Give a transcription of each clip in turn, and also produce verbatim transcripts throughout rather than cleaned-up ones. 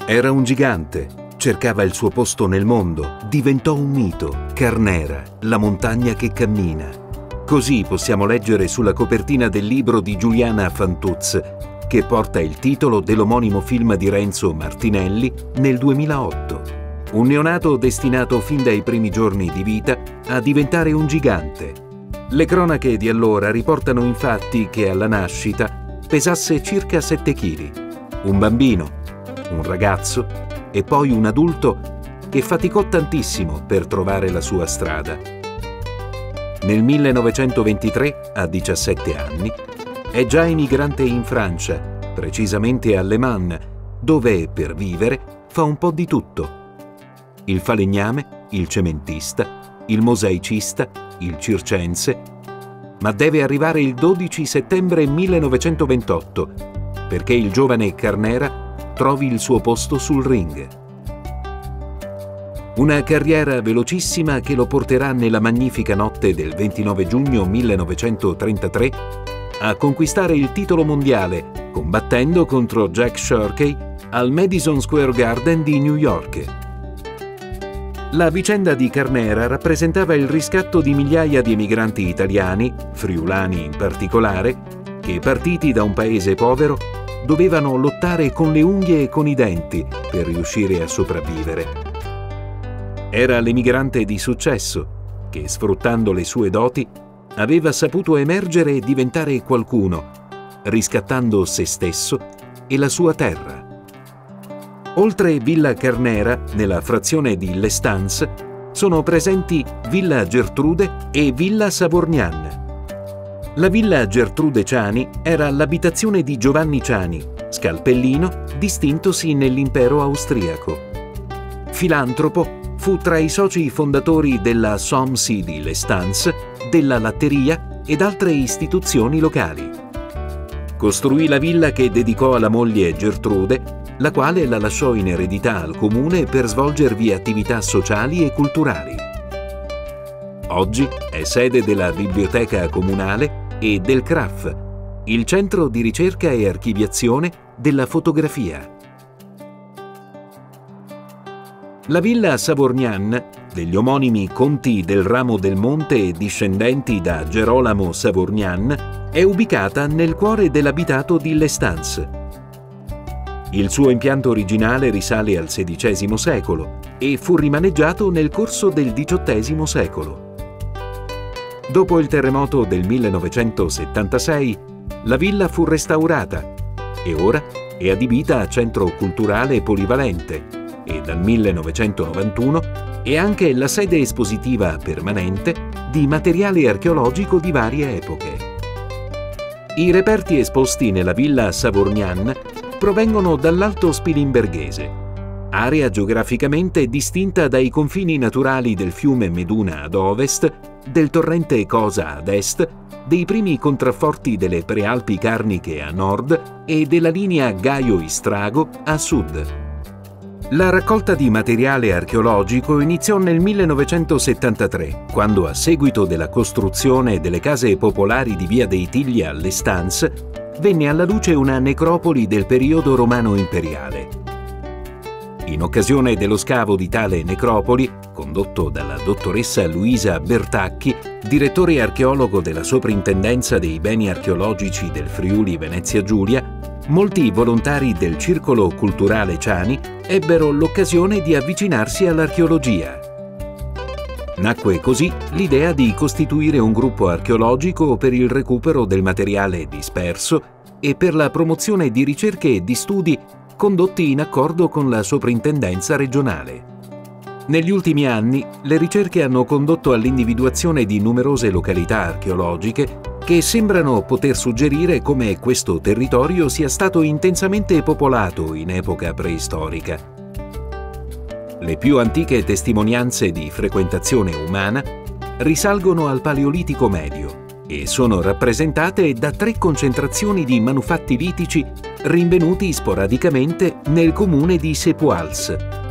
Era un gigante, cercava il suo posto nel mondo, diventò un mito, Carnera, la montagna che cammina. Così possiamo leggere sulla copertina del libro di Giuliana Fantuz, che porta il titolo dell'omonimo film di Renzo Martinelli nel duemilaotto. Un neonato destinato fin dai primi giorni di vita a diventare un gigante. Le cronache di allora riportano infatti che alla nascita pesasse circa sette chili. Un bambino, un ragazzo e poi un adulto che faticò tantissimo per trovare la sua strada. Nel millenovecentoventitré, a diciassette anni, è già emigrante in Francia, precisamente a Le Mans, dove per vivere fa un po' di tutto. Il falegname, il cementista, il mosaicista, il circense, ma deve arrivare il dodici settembre millenovecentoventotto perché il giovane Carnera trovi il suo posto sul ring. Una carriera velocissima che lo porterà nella magnifica notte del ventinove giugno millenovecentotrentatré a conquistare il titolo mondiale combattendo contro Jack Shirkey al Madison Square Garden di New York. La vicenda di Carnera rappresentava il riscatto di migliaia di emigranti italiani, friulani in particolare, che partiti da un paese povero dovevano lottare con le unghie e con i denti per riuscire a sopravvivere. Era l'emigrante di successo che, sfruttando le sue doti, aveva saputo emergere e diventare qualcuno, riscattando se stesso e la sua terra. Oltre Villa Carnera, nella frazione di L'Estance, sono presenti Villa Gertrude e Villa Savorgnan. La Villa Gertrude Ciani era l'abitazione di Giovanni Ciani, scalpellino distintosi nell'impero austriaco. Filantropo, fu tra i soci fondatori della Somsi di L'Estance, della latteria ed altre istituzioni locali. Costruì la villa che dedicò alla moglie Gertrude, la quale la lasciò in eredità al comune per svolgervi attività sociali e culturali. Oggi è sede della biblioteca comunale e del C R A F, il centro di ricerca e archiviazione della fotografia. La villa Savorgnan, degli omonimi conti del ramo del monte e discendenti da Gerolamo Savorgnan, è ubicata nel cuore dell'abitato di L'Estance. Il suo impianto originale risale al sedicesimo secolo e fu rimaneggiato nel corso del diciottesimo secolo. Dopo il terremoto del millenovecentosettantasei, la villa fu restaurata e ora è adibita a centro culturale polivalente e dal millenovecentonovantuno è anche la sede espositiva permanente di materiale archeologico di varie epoche. I reperti esposti nella villa Savorgnan provengono dall'Alto Spilimberghese, area geograficamente distinta dai confini naturali del fiume Meduna ad ovest, del torrente Cosa ad est, dei primi contrafforti delle Prealpi Carniche a nord e della linea Gaio-Istrago a sud. La raccolta di materiale archeologico iniziò nel millenovecentosettantatré, quando a seguito della costruzione delle case popolari di Via dei Tigli all'Estance venne alla luce una necropoli del periodo romano imperiale. In occasione dello scavo di tale necropoli, condotto dalla dottoressa Luisa Bertacchi, direttore archeologo della Soprintendenza dei Beni Archeologici del Friuli Venezia Giulia, molti volontari del Circolo Culturale Ciani ebbero l'occasione di avvicinarsi all'archeologia. Nacque così l'idea di costituire un gruppo archeologico per il recupero del materiale disperso e per la promozione di ricerche e di studi condotti in accordo con la soprintendenza regionale. Negli ultimi anni, le ricerche hanno condotto all'individuazione di numerose località archeologiche che sembrano poter suggerire come questo territorio sia stato intensamente popolato in epoca preistorica. Le più antiche testimonianze di frequentazione umana risalgono al Paleolitico medio e sono rappresentate da tre concentrazioni di manufatti litici rinvenuti sporadicamente nel comune di Sepoals.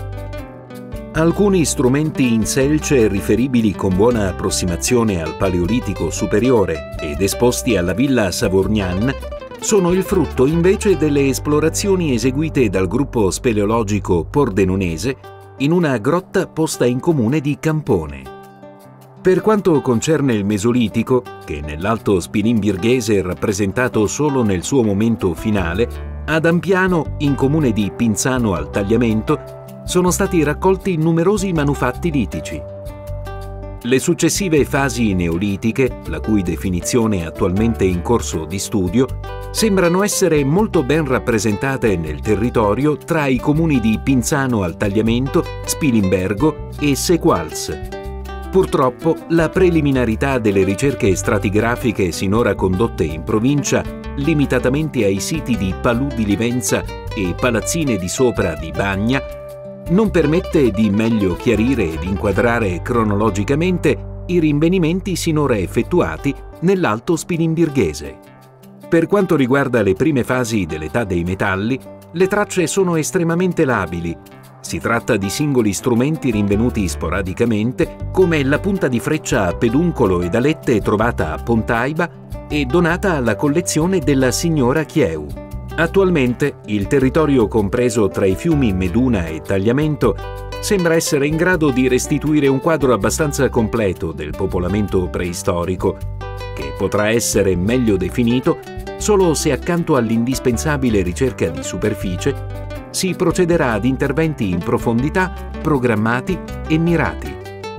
Alcuni strumenti in selce riferibili con buona approssimazione al Paleolitico superiore ed esposti alla villa Savorgnan sono il frutto invece delle esplorazioni eseguite dal gruppo speleologico pordenonese in una grotta posta in comune di Campone. Per quanto concerne il Mesolitico, che nell'Alto Spilimberghese è rappresentato solo nel suo momento finale, ad Ampiano, in comune di Pinzano al Tagliamento, sono stati raccolti numerosi manufatti litici. Le successive fasi neolitiche, la cui definizione è attualmente in corso di studio, sembrano essere molto ben rappresentate nel territorio tra i comuni di Pinzano al Tagliamento, Spilimbergo e Sequals. Purtroppo, la preliminarità delle ricerche stratigrafiche sinora condotte in provincia, limitatamente ai siti di Palù di Livenza e Palazzine di Sopra di Bagna, non permette di meglio chiarire ed inquadrare cronologicamente i rinvenimenti sinora effettuati nell'Alto Spilimberghese. Per quanto riguarda le prime fasi dell'età dei metalli, le tracce sono estremamente labili. Si tratta di singoli strumenti rinvenuti sporadicamente, come la punta di freccia a peduncolo ed alette trovata a Pontaiba e donata alla collezione della signora Chieu. Attualmente il territorio compreso tra i fiumi Meduna e Tagliamento sembra essere in grado di restituire un quadro abbastanza completo del popolamento preistorico, che potrà essere meglio definito solo se accanto all'indispensabile ricerca di superficie si procederà ad interventi in profondità programmati e mirati.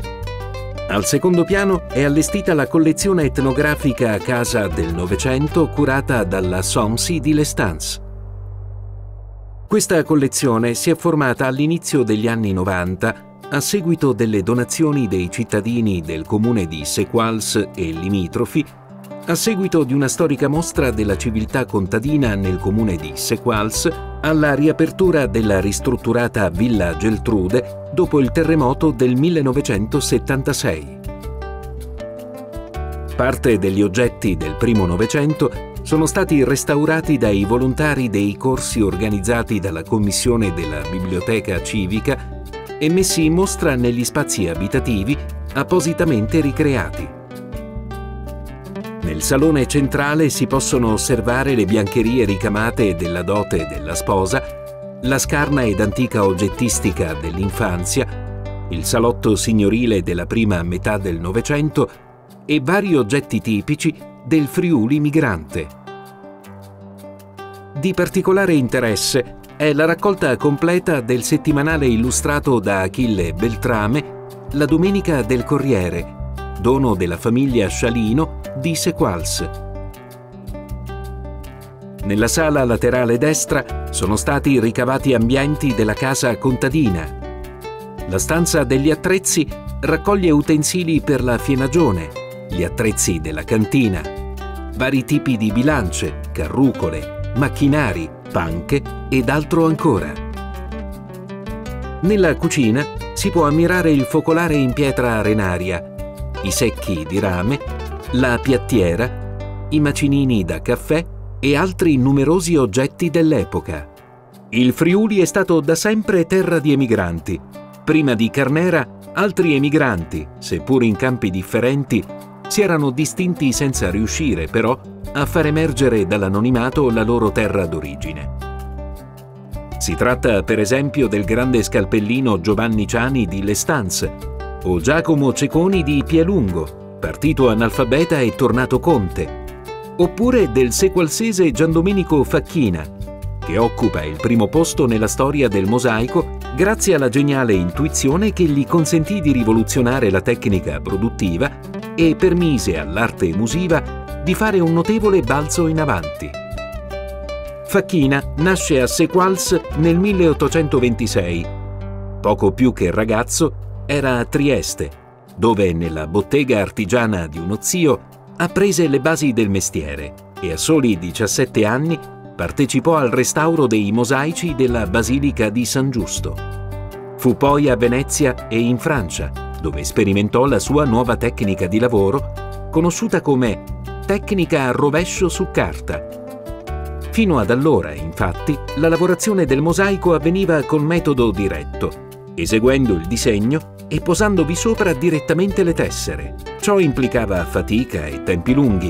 Al secondo piano è allestita la collezione etnografica a casa del Novecento curata dalla SOMSI di Lestance. Questa collezione si è formata all'inizio degli anni novanta a seguito delle donazioni dei cittadini del comune di Sequals e limitrofi, a seguito di una storica mostra della civiltà contadina nel comune di Sequals, alla riapertura della ristrutturata Villa Geltrude dopo il terremoto del millenovecentosettantasei. Parte degli oggetti del primo Novecento sono stati restaurati dai volontari dei corsi organizzati dalla Commissione della Biblioteca Civica e messi in mostra negli spazi abitativi appositamente ricreati. Nel salone centrale si possono osservare le biancherie ricamate della dote della sposa, la scarna ed antica oggettistica dell'infanzia, il salotto signorile della prima metà del Novecento e vari oggetti tipici del Friuli migrante. Di particolare interesse è la raccolta completa del settimanale illustrato da Achille Beltrame, La Domenica del Corriere, dono della famiglia Scialino di Sequals. Nella sala laterale destra sono stati ricavati ambienti della casa contadina. La stanza degli attrezzi raccoglie utensili per la fienagione, gli attrezzi della cantina, vari tipi di bilance, carrucole, macchinari, panche ed altro ancora. Nella cucina si può ammirare il focolare in pietra arenaria, i secchi di rame, la piattiera, i macinini da caffè e altri numerosi oggetti dell'epoca. Il Friuli è stato da sempre terra di emigranti. Prima di Carnera, altri emigranti, seppur in campi differenti, si erano distinti senza riuscire, però, a far emergere dall'anonimato la loro terra d'origine. Si tratta, per esempio, del grande scalpellino Giovanni Ciani di Lestance, o Giacomo Ceconi di Pielungo, partito analfabeta e tornato conte, oppure del sequalsese Giandomenico Facchina, che occupa il primo posto nella storia del mosaico grazie alla geniale intuizione che gli consentì di rivoluzionare la tecnica produttiva e permise all'arte musiva di fare un notevole balzo in avanti. Facchina nasce a Sequals nel milleottocentoventisei. Poco più che ragazzo, era a Trieste, dove nella bottega artigiana di uno zio apprese le basi del mestiere e a soli diciassette anni partecipò al restauro dei mosaici della Basilica di San Giusto. Fu poi a Venezia e in Francia, dove sperimentò la sua nuova tecnica di lavoro, conosciuta come tecnica a rovescio su carta. Fino ad allora, infatti, la lavorazione del mosaico avveniva con metodo diretto, eseguendo il disegno e posandovi sopra direttamente le tessere. Ciò implicava fatica e tempi lunghi,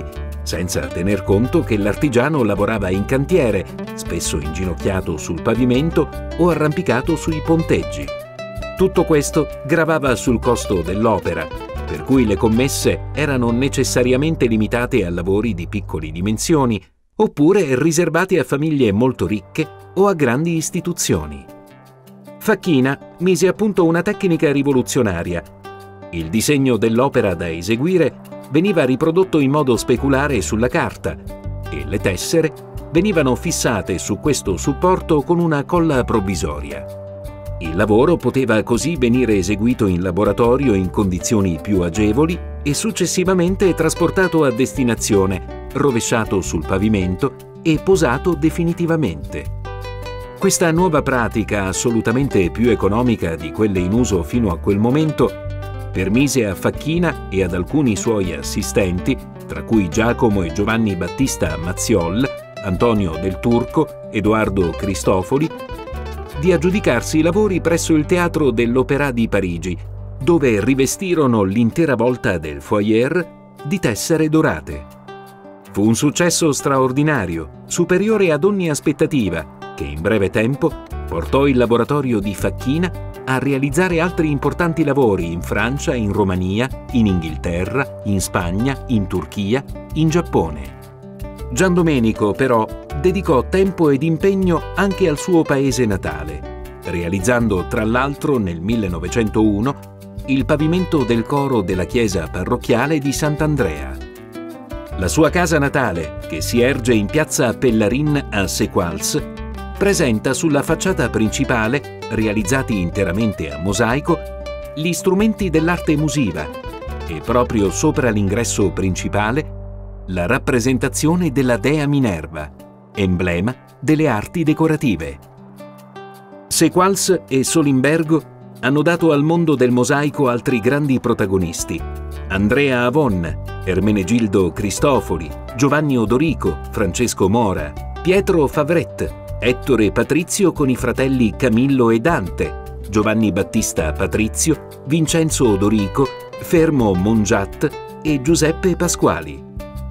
senza tener conto che l'artigiano lavorava in cantiere, spesso inginocchiato sul pavimento o arrampicato sui ponteggi. Tutto questo gravava sul costo dell'opera, per cui le commesse erano necessariamente limitate a lavori di piccole dimensioni, oppure riservati a famiglie molto ricche o a grandi istituzioni. Facchina mise a punto una tecnica rivoluzionaria. Il disegno dell'opera da eseguire veniva riprodotto in modo speculare sulla carta e le tessere venivano fissate su questo supporto con una colla provvisoria. Il lavoro poteva così venire eseguito in laboratorio in condizioni più agevoli e successivamente trasportato a destinazione, rovesciato sul pavimento e posato definitivamente. Questa nuova pratica, assolutamente più economica di quelle in uso fino a quel momento, permise a Facchina e ad alcuni suoi assistenti, tra cui Giacomo e Giovanni Battista Mazziol, Antonio del Turco, Edoardo Cristofoli, di aggiudicarsi i lavori presso il Teatro dell'Opéra di Parigi, dove rivestirono l'intera volta del foyer di tessere dorate. Fu un successo straordinario, superiore ad ogni aspettativa, che in breve tempo portò il laboratorio di Facchina a realizzare altri importanti lavori in Francia, in Romania, in Inghilterra, in Spagna, in Turchia, in Giappone. Giandomenico, però, dedicò tempo ed impegno anche al suo paese natale, realizzando tra l'altro nel millenovecentouno il pavimento del coro della chiesa parrocchiale di Sant'Andrea. La sua casa natale, che si erge in piazza Pellarin a Séquals, presenta sulla facciata principale, realizzati interamente a mosaico, gli strumenti dell'arte musiva e proprio sopra l'ingresso principale la rappresentazione della dea Minerva, emblema delle arti decorative. Séquals e Solimbergo hanno dato al mondo del mosaico altri grandi protagonisti: Andrea Avon, Ermenegildo Cristofoli, Giovanni Odorico, Francesco Mora, Pietro Favret, Ettore Patrizio con i fratelli Camillo e Dante, Giovanni Battista Patrizio, Vincenzo Odorico, Fermo Mongiat e Giuseppe Pasquali.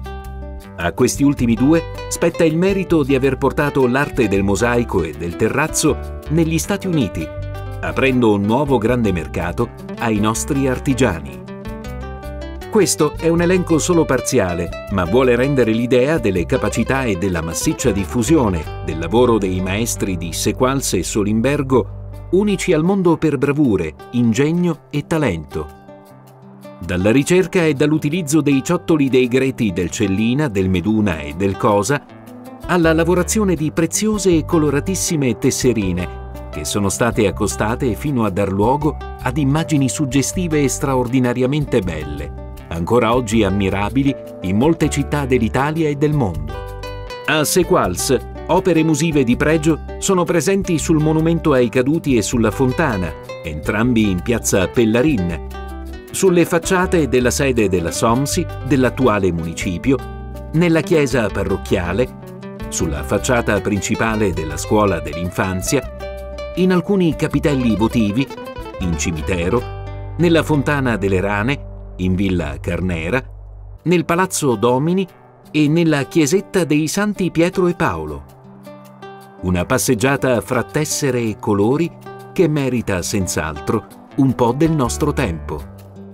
A questi ultimi due spetta il merito di aver portato l'arte del mosaico e del terrazzo negli Stati Uniti, aprendo un nuovo grande mercato ai nostri artigiani. Questo è un elenco solo parziale, ma vuole rendere l'idea delle capacità e della massiccia diffusione del lavoro dei maestri di Séquals e Solimbergo, unici al mondo per bravure, ingegno e talento. Dalla ricerca e dall'utilizzo dei ciottoli dei greti del Cellina, del Meduna e del Cosa, alla lavorazione di preziose e coloratissime tesserine, che sono state accostate fino a dar luogo ad immagini suggestive e straordinariamente belle, ancora oggi ammirabili in molte città dell'Italia e del mondo. A Séquals, opere musive di pregio sono presenti sul monumento ai caduti e sulla fontana, entrambi in piazza Pellarin, sulle facciate della sede della SOMSI, dell'attuale municipio, nella chiesa parrocchiale, sulla facciata principale della scuola dell'infanzia, in alcuni capitelli votivi, in cimitero, nella fontana delle Rane, in Villa Carnera, nel Palazzo Domini e nella chiesetta dei Santi Pietro e Paolo. Una passeggiata fra tessere e colori che merita senz'altro un po' del nostro tempo.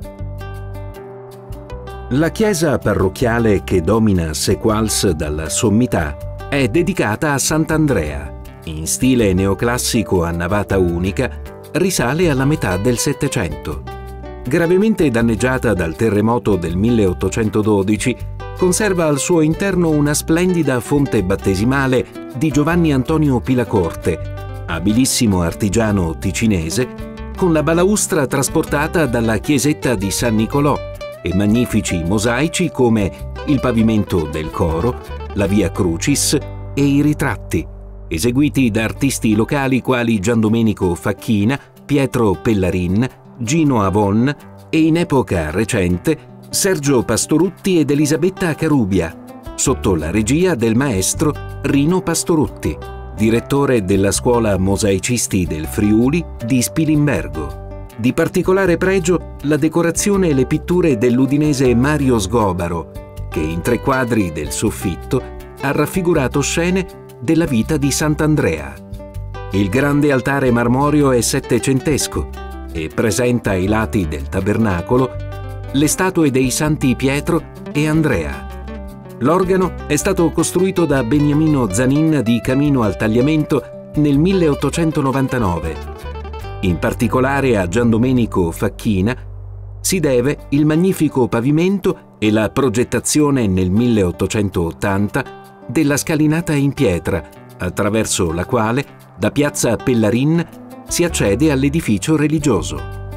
La chiesa parrocchiale che domina Séquals dalla sommità è dedicata a Sant'Andrea. In stile neoclassico a navata unica, risale alla metà del Settecento. Gravemente danneggiata dal terremoto del milleottocentododici, conserva al suo interno una splendida fonte battesimale di Giovanni Antonio Pilacorte, abilissimo artigiano ticinese, con la balaustra trasportata dalla chiesetta di San Nicolò e magnifici mosaici come il pavimento del coro, la Via Crucis e i ritratti, eseguiti da artisti locali quali Giandomenico Facchina, Pietro Pellarin, Gino Avon e in epoca recente Sergio Pastorutti ed Elisabetta Carubia, sotto la regia del maestro Rino Pastorutti, direttore della scuola mosaicisti del Friuli di Spilimbergo. Di particolare pregio la decorazione e le pitture dell'udinese Mario Sgobaro, che in tre quadri del soffitto ha raffigurato scene della vita di Sant'Andrea. Il grande altare marmoreo è settecentesco e presenta ai lati del tabernacolo le statue dei santi Pietro e Andrea. L'organo è stato costruito da Beniamino Zanin di Camino al Tagliamento nel milleottocentonovantanove. In particolare a Giandomenico Facchina si deve il magnifico pavimento e la progettazione nel milleottocentottanta della scalinata in pietra, attraverso la quale da piazza Pellarin si accede all'edificio religioso.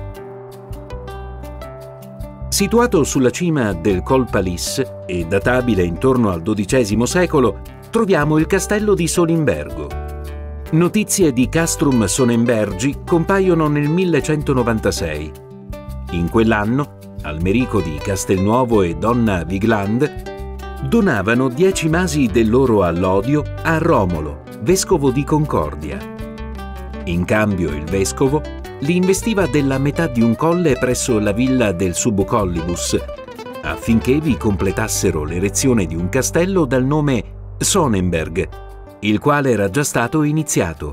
Situato sulla cima del Col Palis e databile intorno al dodicesimo secolo, troviamo il castello di Solimbergo. Notizie di Castrum Sonenbergi compaiono nel millecentonovantasei. In quell'anno, Almerico di Castelnuovo e Donna Vigland donavano dieci masi del loro allodio a Romolo, vescovo di Concordia. In cambio il vescovo li investiva della metà di un colle presso la villa del Subocollibus, affinché vi completassero l'erezione di un castello dal nome Sonnenberg, il quale era già stato iniziato.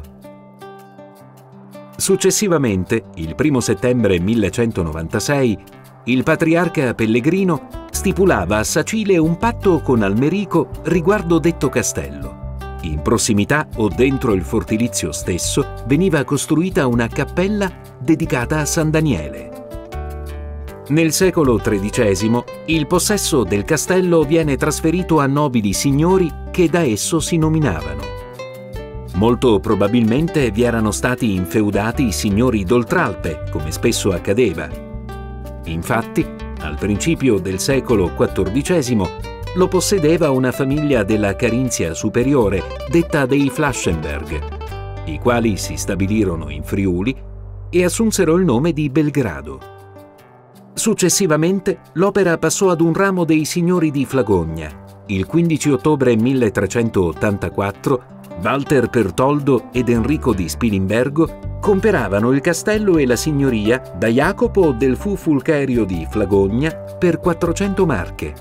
Successivamente, il primo settembre millecentonovantasei, il patriarca Pellegrino stipulava a Sacile un patto con Almerico riguardo detto castello. In prossimità o dentro il fortilizio stesso veniva costruita una cappella dedicata a San Daniele. Nel secolo tredicesimo il possesso del castello viene trasferito a nobili signori che da esso si nominavano. Molto probabilmente vi erano stati infeudati i signori d'Oltralpe, come spesso accadeva. Infatti, al principio del secolo quattordicesimo lo possedeva una famiglia della Carinzia superiore, detta dei Flaschenberg, i quali si stabilirono in Friuli e assunsero il nome di Belgrado. Successivamente l'opera passò ad un ramo dei signori di Flagogna. Il quindici ottobre milletrecentottantaquattro Walter Pertoldo ed Enrico di Spilimbergo comperavano il castello e la signoria da Jacopo del Fu Fulcherio di Flagogna per quattrocento marche.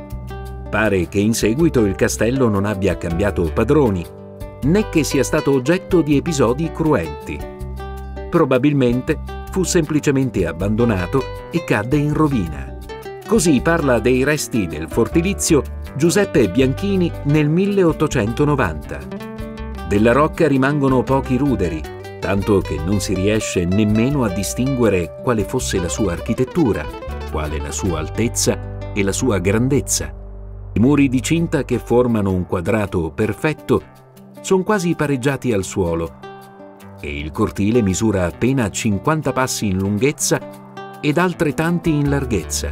Pare che in seguito il castello non abbia cambiato padroni, né che sia stato oggetto di episodi cruenti. Probabilmente fu semplicemente abbandonato e cadde in rovina. Così parla dei resti del fortilizio Giuseppe Bianchini nel milleottocentonovanta. Della rocca rimangono pochi ruderi, tanto che non si riesce nemmeno a distinguere quale fosse la sua architettura, quale la sua altezza e la sua grandezza. I muri di cinta che formano un quadrato perfetto sono quasi pareggiati al suolo e il cortile misura appena cinquanta passi in lunghezza ed altrettanti in larghezza.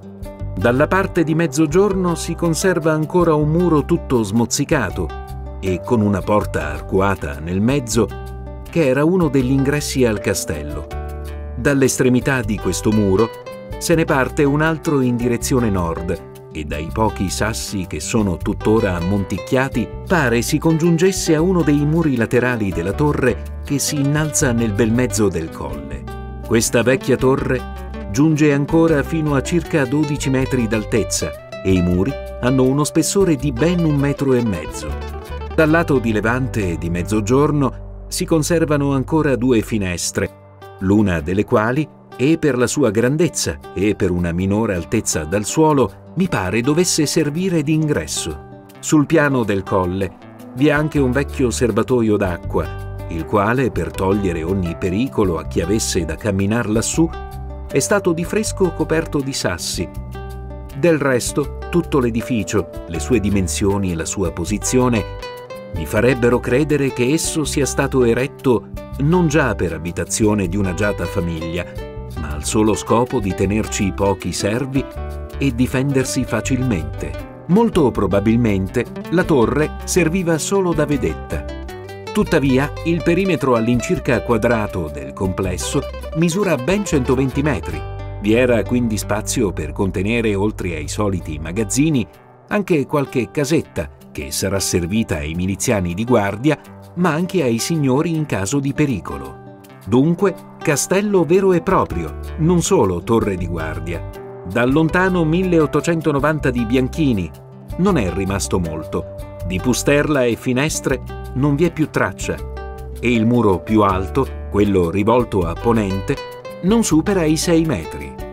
Dalla parte di mezzogiorno si conserva ancora un muro tutto smozzicato e con una porta arcuata nel mezzo che era uno degli ingressi al castello. Dall'estremità di questo muro se ne parte un altro in direzione nord e dai pochi sassi che sono tuttora ammonticchiati pare si congiungesse a uno dei muri laterali della torre che si innalza nel bel mezzo del colle. Questa vecchia torre giunge ancora fino a circa dodici metri d'altezza e i muri hanno uno spessore di ben un metro e mezzo. Dal lato di levante e di mezzogiorno si conservano ancora due finestre, l'una delle quali, e per la sua grandezza e per una minore altezza dal suolo, mi pare dovesse servire di ingresso. Sul piano del colle vi è anche un vecchio serbatoio d'acqua, il quale, per togliere ogni pericolo a chi avesse da camminar lassù, è stato di fresco coperto di sassi. Del resto, tutto l'edificio, le sue dimensioni e la sua posizione mi farebbero credere che esso sia stato eretto non già per abitazione di un'agiata famiglia, ma al solo scopo di tenerci pochi servi e difendersi facilmente. Molto probabilmente la torre serviva solo da vedetta. Tuttavia, il perimetro all'incirca quadrato del complesso misura ben centoventi metri. Vi era quindi spazio per contenere, oltre ai soliti magazzini, anche qualche casetta che sarà servita ai miliziani di guardia, ma anche ai signori in caso di pericolo. Dunque, castello vero e proprio, non solo torre di guardia. Dal lontano milleottocentonovanta di Bianchini non è rimasto molto. Di pusterla e finestre non vi è più traccia. E il muro più alto, quello rivolto a ponente, non supera i sei metri.